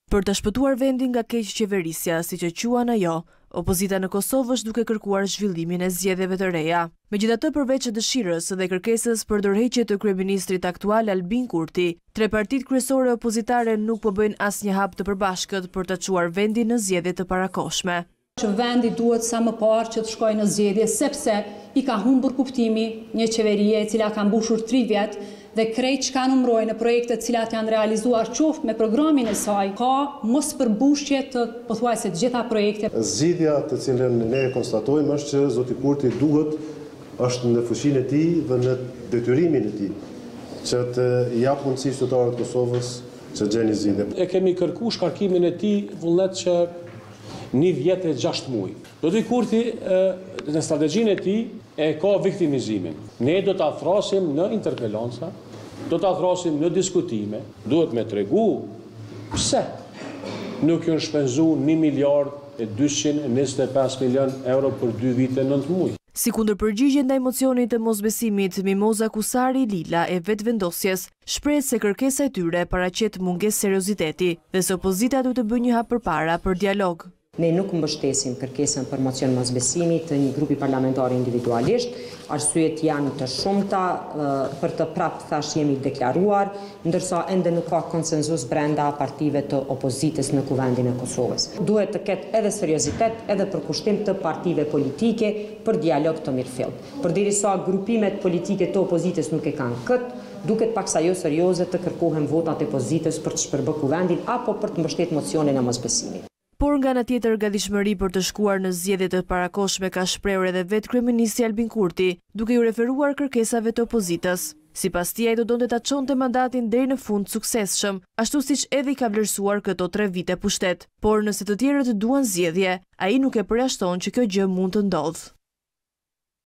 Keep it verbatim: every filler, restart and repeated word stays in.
Për të shpëtuar vendin nga keqqeverisja, siç e quan ajo, opozita në Kosovë është duke kërkuar zhvillimin e zgjedhjeve të reja. Megjithatë, përveç dëshirës dhe kërkesës për dorëheqje të kryeministrit aktual Albin Kurti, tre partitë kryesore opozitare nuk po bëjnë asnjë hap të përbashkët për të çuar vendin në zgjedhje të parakohshme. Që vendi duhet sa më parë që të shkojë në zgjedhje, sepse i ka humbur kuptimi një qeverie e cila ka mbushur tri vjet dhe krejt çka numërojnë në projektet cilat janë realizuar qoftë me programin e saj, ka mos përmbushje të pothuajse të gjitha projektet. Zgjidhja të cilën ne konstatojmë është që zoti Kurti duhet, është në fuqinë e tij dhe në detyrimin e tij që të jap mundësi qytetarëve të Kosovës që gjeni zgjidhje. E kemi kërkuar shkarkimin e tij vullnet që një vjet e gjashtë muaj. Zoti Kurti në strategjinë e tij e ka viktimizimin. Ne do ta thrasim në interpelanca, do ta thrasim në diskutime, duhet me tregu pse nuk janë shpenzuar një miliard e dyqind e njëzet e pesë milion euro për dy vite nëntë muaj. Si kundërpërgjigje ndaj mocionit të mosbesimit, Mimoza Kusari Lila e vetvendosjes shpreh se kërkesa e tyre paraqet mungesë serioziteti dhe se opozita duhet të bëjë një hap përpara për dialog. Ne nuk mbështesim kërkesën për mocion mosbesimi të një grupi parlamentar individualisht, arsyet janë të shumta, për të prapë thash jemi deklaruar, ndërsa ende nuk ka konsenzus brenda partive të opozitës në kuvendin e Kosovës. Duhet të ketë edhe seriozitet, edhe përkushtim të partive politike për dialog të mirëfillt. Përderisa grupimet politike të opozitës nuk e kanë këtë, duket paksa jo serioze të kërkohen votat e opozitës për të shpërbërë kuvendin apo për të mbështetur mocionin e mosbesimit. Por nga ana tjetër, gatishmëri për të shkuar në zgjedhje të parakohshme ka shprehur edhe vetë kryeministri Albin Kurti, duke ju referuar kërkesave të opozitës. Sipas tij, ai do donte ta çonte mandatin deri në fund suksesshëm, ashtu siç edhe i ka vlerësuar këto tre vite pushtet. Por nëse të tjerët duan zgjedhje, ai nuk e përjashton që kjo gjë mund të ndodhë.